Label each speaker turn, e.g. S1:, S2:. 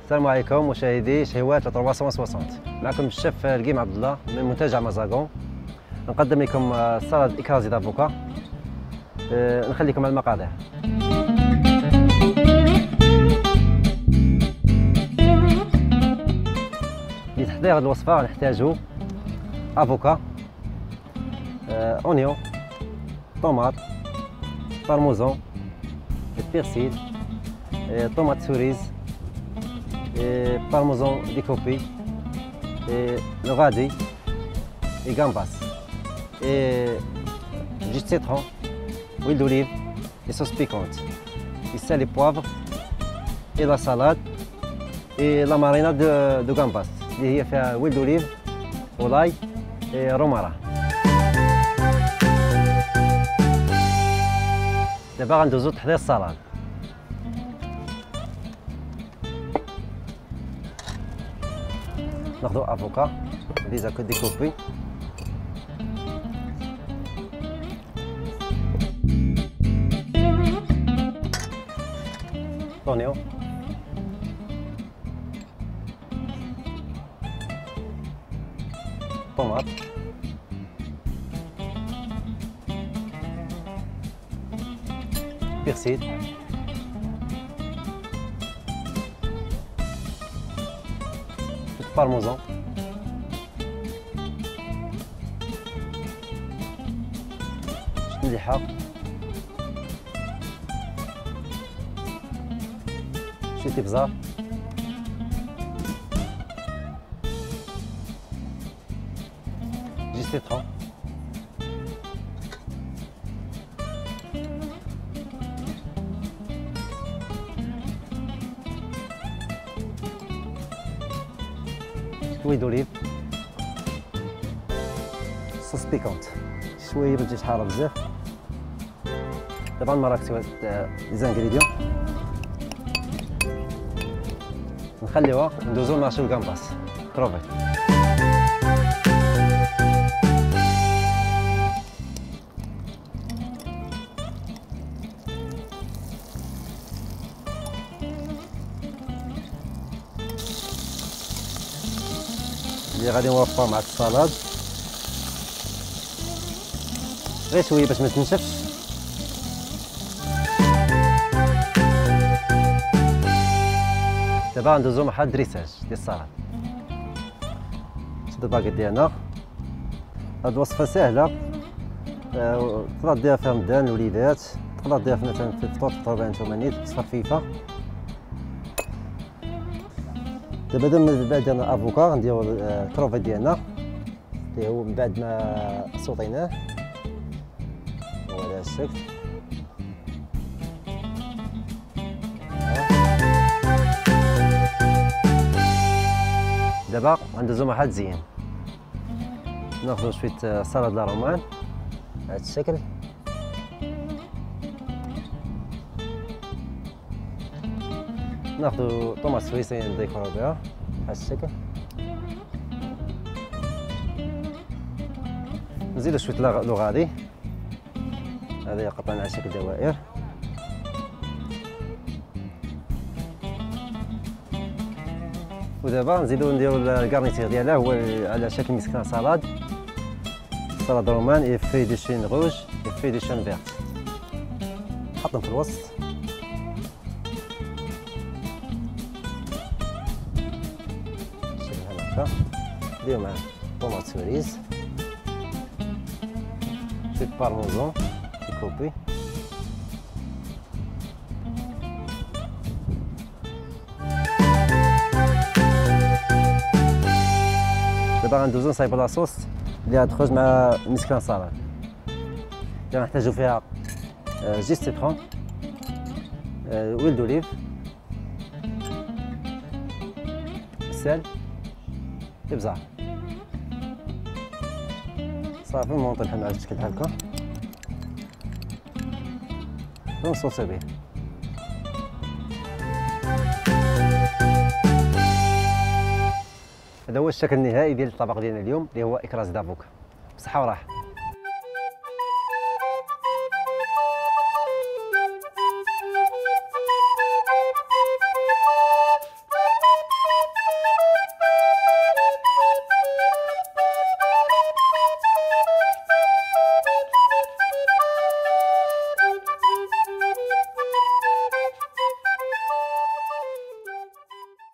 S1: السلام عليكم مشاهدي شهوات 360. معكم الشيف القيم عبد الله من منتجع مازاغون. نقدم لكم سلطة إكرازي دافوكا. نخليكم على المقادير. لتحضير هذه الوصفة نحتاج افوكا، اونيون، طوماط، بارميزان، البيرسيل، طوماط سوريز، parmesan découpé, le radis et gambas, et jus de citron, huile d'olive et sauce piquante, et sel et poivre, et la salade et la marinade de gambas اللي هي فيها huile d'olive, ولاي et رومارا. دابا غندوزو لتحضير السلطة. ناخذ افوكا ديجا ديكوبي، طونيون، طوماط، بيرسيل، parmesan, مليحة، شوية إبزار، جوز سيترون، huile d'olive، صوص بيكونت شويه ما تجيش حاره بزاف. دابا نماركسيو هاد لي زانغريديون، نخليوها ندوزو نمارشيو الكامباس كروفيت. اللي غادي نوفرها مع السلطة غير شويه باش ما تنشفش. دابا غندوزو مع الدريساج ديال السلطة. شدو الباكيط ديالنا. هاد الوصفه ساهله، تقدر ديرها فيها مدان الوليدات، تقدر ديرها مثلا في الفطور تفطروا بها نتوما نيت وصفه خفيفه. دابا من بعد درنا الافوكا غنديرو الكروفيت ديالنا اللي هو من بعد ما صوطيناه هو على هذا الشكل. دابا غندوزو مع التزيين. ناخذ شويه سلطه لا رومان على هذا الشكل، ناخذ طوماط سويسي نديكورو بها على هذا الشكل، نزيدو شويه لوغادي هذه قطعنا على شكل دوائر، ودابا نزيدو نديرو الكارنيتير ديالها هو على شكل مسكان سالاد رومان اي في دي شين روج اي في دي شين فيرت. نحطهم في الوسط، هكا نديرو معاه طوماط سوريز، شويه بارميزان ديكوبي، دابا غندوزو نصايبو لاصوص اللي غتخرج مع مسكان سالاد. اللي غنحتاجو فيها جوز سيترون، ويل دوليف، سال، ابزار. صافي نطيبهم على الشكل هكا ونصوصو به. هذا هو الشكل النهائي ديال الطبق ديالنا اليوم اللي هو إكراز دافوكا. بصحة وراحة.